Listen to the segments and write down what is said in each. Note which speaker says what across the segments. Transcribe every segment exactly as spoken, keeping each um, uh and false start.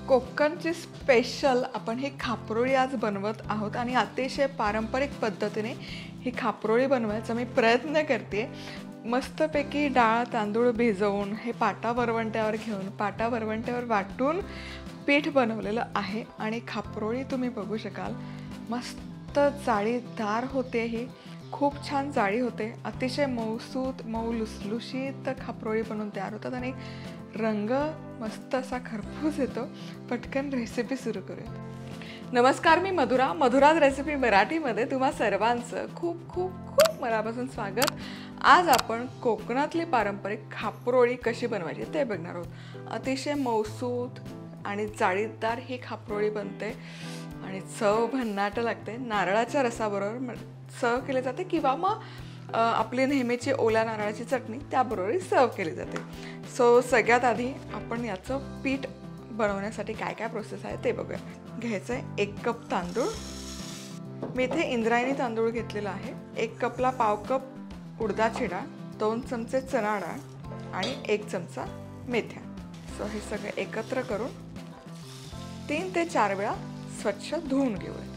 Speaker 1: कोकणची स्पेशल आपण ही खापरोळी आज बनवत आहोत आणि अतिशय पारंपरिक पद्धतीने ही खापरोळी बनवायचा मी प्रयत्न करते। मस्तपैकी डाळ तांदूळ भिजवून हे पाटा वरवंट्यावर घेऊन पाटा वरवंट्यावर वाटून पीठ बनवलेलं आहे आणि खापरोळी तुम्ही बघू शकाल मस्त जाळीदार होते। ही खूप छान जाळी होते, अतिशय मऊसूत मऊ लुसलुशीत खापरोळी बनवून तयार होतात आणि रंग मस्त असा खरपूस येतो। पटकन रेसिपी सुरू करूया। नमस्कार, मी मधुरा मधुराज रेसिपी मराठीमध्ये तुम्हा सर्वांचं खूप खूप खूप मनापासून स्वागत। आज आपण कोकणातली पारंपरिक खापरोळी कशी बनवायची ते बघणार आहोत। अतिशय मऊसूत आणि जाळीदार ही खापरोळी बनते आणि चव भन्नाट लागते। नारळाच्या रसाबरोबर सर्व केले जाते किंवा मग आपली नेहमीची ओल्या नारळाची चटणी त्याबरोबर सर्व केली जाते। सो सगळ्यात आधी आपण याचं पीठ बनवण्यासाठी काय काय प्रोसेस आहे ते बघूया। घ्यायचं आहे एक कप तांदूळ, मी इथे इंद्रायणी तांदूळ घेतलेला आहे। एक कपला पाव कप उडदाची डाळ, दोन चमचे चणा डाळ आणि एक चमचा मेथ्या। सो हे सगळं एकत्र करून तीन ते चार वेळा स्वच्छ धुवून घेऊया।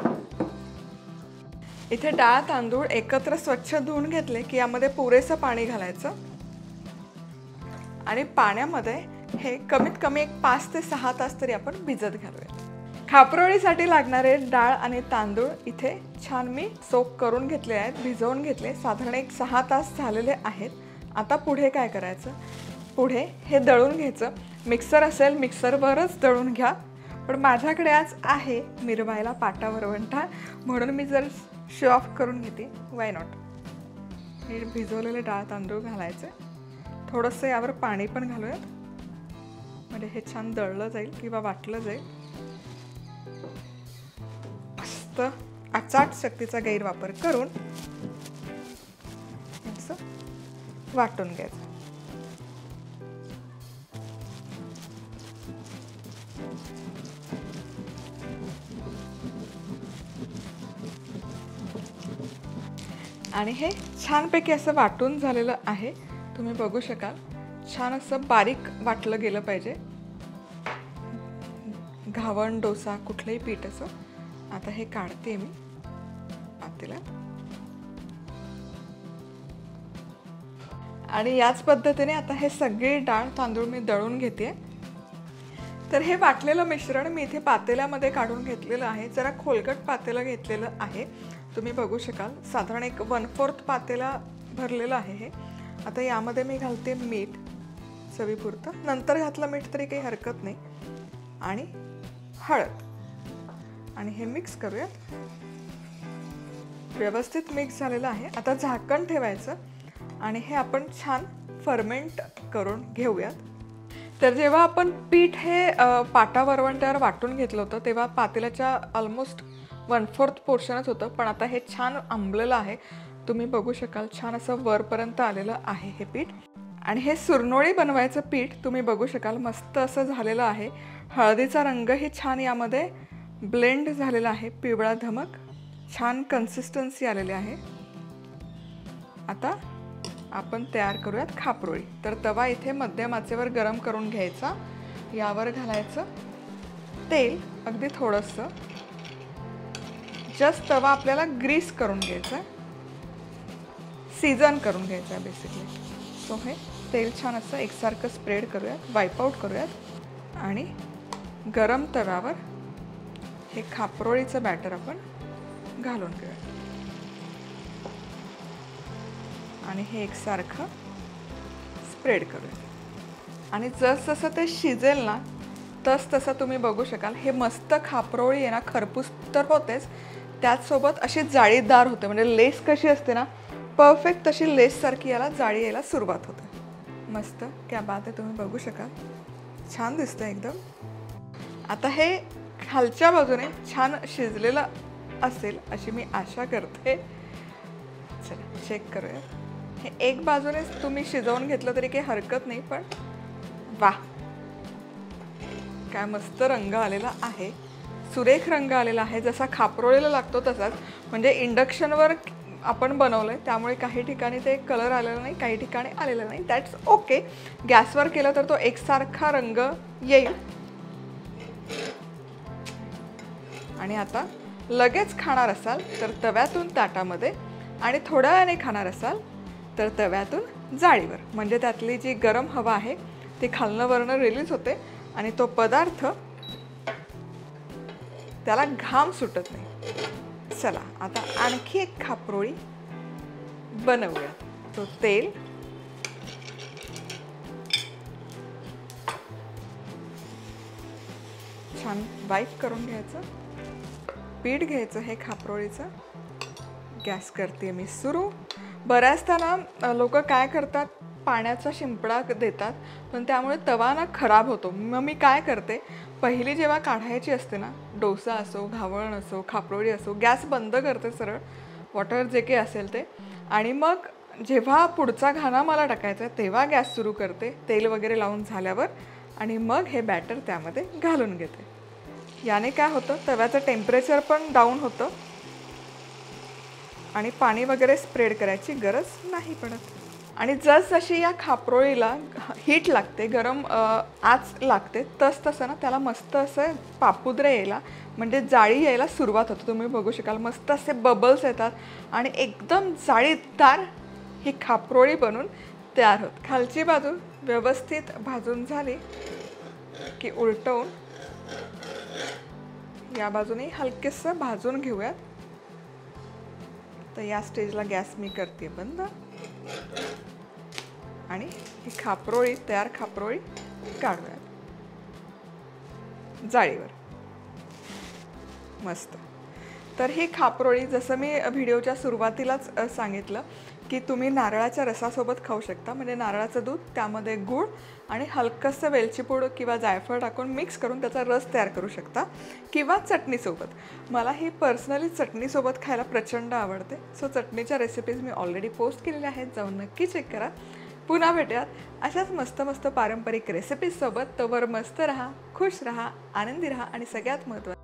Speaker 1: इथे डाळ तांदूळ एकत्र स्वच्छ धुवून घेतले की यामध्ये पुरेसं पाणी घालायचं आणि पाण्यामध्ये हे कमीत कमी एक पाच ते सहा तास तरी आपण भिजत घालूया। खापरोळीसाठी लागणारे डाळ आणि तांदूळ इथे छान मी सोक करून घेतले आहेत, भिजवून घेतले। साधारण एक सहा तास झालेले आहेत। आता पुढे काय करायचं, पुढे हे दळून घ्यायचं। मिक्सर असेल मिक्सरवरच दळून घ्या, पण माझ्याकडे आज आहे मिरवायला पाटा वरवंटा, म्हणून मी जर शो ऑफ करून घेते। Why not. हे भिजवलेले डाळ तांदूळ घालायचे, थोडंसं यावर पाणी पण घालूयात म्हणजे हे छान दळलं जाईल किंवा वाटलं जाईल। मस्त अचाट शक्तीचा गैरवापर करून असं वाटून घ्यायचं। आणि हे छानपैकी असं वाटून झालेलं आहे, तुम्ही बघू शकाल। छान असं बारीक वाटलं गेलं पाहिजे, घावण डोसा कुठलंही पीठ असं। आता हे काढते मी पातेल्यात आणि याच पद्धतीने आता हे सगळे डाळ तांदूळ मी दळून घेते। तर हे वाटलेलं मिश्रण मी इथे पातेल्यामध्ये काढून घेतलेलं आहे। जरा खोलगट पातेलं घेतलेलं आहे, तुम्ही बघू शकाल। साधारण एक वन फोर्थ पातेला भरलेलं आहे हे। आता यामध्ये मी घालते मीठ चवीपुरतं, नंतर घातलं मीठ तरी काही हरकत नाही, आणि हळद, आणि हे मिक्स करूयात। व्यवस्थित मिक्स झालेलं आहे। आता झाकण ठेवायचं आणि हे आपण छान फर्मेंट करून घेऊयात। तर जेव्हा आपण पीठ हे पाटा वरवंट्यावर वाटून घेतलं होतं तेव्हा पातेल्याच्या ऑलमोस्ट वन फोर्थ पोर्शनच होतं, पण आता हे छान आंबलेलं आहे, तुम्ही बघू शकाल। छान असं वरपर्यंत आलेलं आहे हे पीठ। आणि हे सुरनोळी बनवायचं पीठ तुम्ही बघू शकाल मस्त असं झालेलं आहे। हळदीचा रंगही छान यामध्ये ब्लेंड झालेला आहे, पिवळा धमक, छान कन्सिस्टन्सी आलेली आहे। आता आपण तयार करूयात खापरोळी। तर तवा इथे मध्यम आचेवर गरम करून घ्यायचा, यावर घालायचं तेल अगदी थोडंसं, जस्ट तवा आपल्याला ग्रीस करून घ्यायचा, सीझन करून घ्यायचा बेसिकली। सो हे तेल छान असं एकसारखं स्प्रेड करूयात, वाईप आउट करूयात आणि गरम तव्यावर हे खापरोळीचं बॅटर आपण घालून घेऊयात आणि हे एकसारखं स्प्रेड करूयात। आणि जसजसं ते शिजेल ना तस तसं तुम्ही बघू शकाल हे मस्त खापरोळी आहे ना, खरपूस तर होतेच, त्याचसोबत अशी जाळीदार होते। म्हणजे लेस कशी असते ना, परफेक्ट तशी लेससारखी याला जाळी यायला सुरुवात होते। मस्त क्या बात आहे, तुम्ही बघू शकाल छान दिसतं एकदम। आता हे खालच्या बाजूने छान शिजलेलं असेल अशी मी आशा करते। चला चेक करूया। हे एक बाजूने तुम्ही शिजवून घेतलं तरी काही हरकत नाही, पण वा काय मस्त रंग आलेला आहे, सुरेख रंग आलेला आहे, जसा खापरोळीला लागतो तसाच। म्हणजे इंडक्शनवर आपण बनवलंय त्यामुळे काही ठिकाणी ते कलर आलेला नाही, काही ठिकाणी आलेला नाही, दॅट्स ओके। गॅसवर केलं तर तो एकसारखा रंग येईल। आणि आता लगेच खाणार असाल तर तव्यातून ताटामध्ये, आणि थोड्या वेळाने खाणार असाल तर तव्यातून जाळीवर, म्हणजे त्यातली जी गरम हवा आहे ती खालनं वरनं रिलीज होते आणि तो पदार्थ त्याला घाम सुटत नाही. चला आता आणखी एक खापरोळी बनवूया. तो तेल, छान वाईप करून घ्यायचं. पीठ घ्यायचं हे खापरोळीचं. गॅस करते मी सुरू. बऱ्याचदा ना लोक काय करतात, पाण्याचा शिंपडा देतात, पण त्यामुळे तवा ना खराब होतो. मग मी काय करते, पहिली जेव्हा काढायची असते ना, डोसा असो, घावण असो, खापरोळी असो, गॅस बंद करते सरळ, वॉटर जे काही असेल ते, आणि मग जेव्हा पुढचा घाणा मला टाकायचा आहे तेव्हा गॅस सुरू करते, तेल वगैरे लावून झाल्यावर, आणि मग हे बॅटर त्यामध्ये घालून घेते. याने काय होतं, तव्याचं टेम्परेचर पण डाऊन होतं आणि पाणी वगैरे स्प्रेड करायची गरज नाही पडत. आणि जसजशी या खापरोळीला हीट लागते, गरम आच लागते, तस तसं ना त्याला मस्त असं पापुद्रे यायला, म्हणजे जाळी यायला सुरुवात होते. तुम्ही बघू शकाल मस्त असे बबल्स येतात आणि एकदम जाळीदार ही खापरोळी बनून तयार होत. खालची बाजू व्यवस्थित भाजून झाली की उलटवून या बाजूने हलकेसं भाजून घेऊयात. तर या स्टेजला गॅस मी करते बंद आणि ही खापरोळी, तयार खापरोळी काढूयात जाळीवर. मस्त. तर ही खापरोळी जसं मी व्हिडिओच्या सुरुवातीलाच सांगितलं की तुम्ही नारळाच्या रसासोबत खाऊ शकता, म्हणजे नारळाचं दूध, त्यामध्ये गूळ आणि हलकंसं वेलची पूड किंवा जायफळ टाकून मिक्स करून त्याचा रस तयार करू शकता, किंवा चटणीसोबत. मला ही पर्सनली चटणीसोबत खायला प्रचंड आवडते. सो चटणीच्या रेसिपीज मी ऑलरेडी पोस्ट केलेल्या आहेत, जाऊन नक्की चेक करा. पुन्हा भेटूयात अशाच मस्त मस्त पारंपरिक रेसिपीजसोबत. तोवर मस्त राहा, खुश राहा, आनंदी राहा आणि सगळ्यात महत्त्वाचं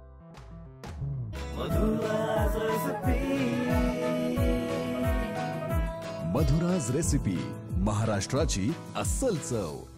Speaker 2: मधुराज रेसिपी, महाराष्ट्राची अस्सल चव.